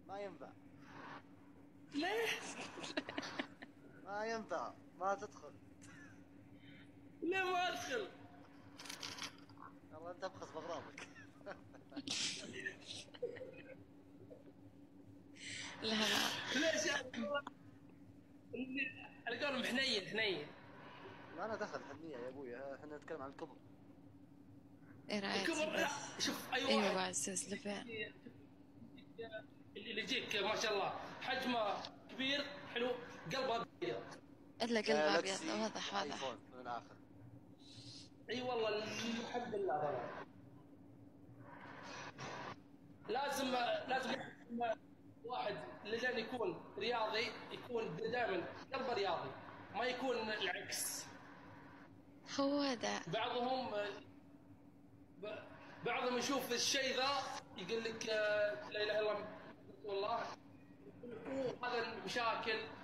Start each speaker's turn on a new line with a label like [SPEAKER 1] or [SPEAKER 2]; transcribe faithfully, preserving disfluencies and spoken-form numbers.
[SPEAKER 1] ما ينفع.
[SPEAKER 2] ليه؟
[SPEAKER 1] ما ينفع، ما تدخل.
[SPEAKER 2] ليه ما ادخل؟
[SPEAKER 1] والله انت ابخس باغراضك.
[SPEAKER 3] لا لا.
[SPEAKER 2] ليش يعني؟ على قولهم حنين حنين.
[SPEAKER 1] ما انا دخل حنيه يا ابوي، احنا نتكلم عن الكبر.
[SPEAKER 3] ايه رايتي
[SPEAKER 2] الكبر لا،
[SPEAKER 3] بس؟
[SPEAKER 2] شوف اي
[SPEAKER 3] ايوه
[SPEAKER 2] واحد
[SPEAKER 3] بعزز لبين.
[SPEAKER 2] اللي يجيك ما شاء الله حجمه كبير حلو قلبه ابيض.
[SPEAKER 3] الا قلب ابيض،
[SPEAKER 1] جالكسي
[SPEAKER 3] واضح واضح.
[SPEAKER 1] وايفون من الاخر.
[SPEAKER 2] اي والله الحمد لله والله. لازم لازم واحد لازم يكون رياضي، يكون دائما قلبه رياضي، ما يكون العكس.
[SPEAKER 3] هو ده.
[SPEAKER 2] بعضهم ب- بعضهم يشوف الشيء ذا يقول لك آه، لا اله الا الله، والله هذا المشاكل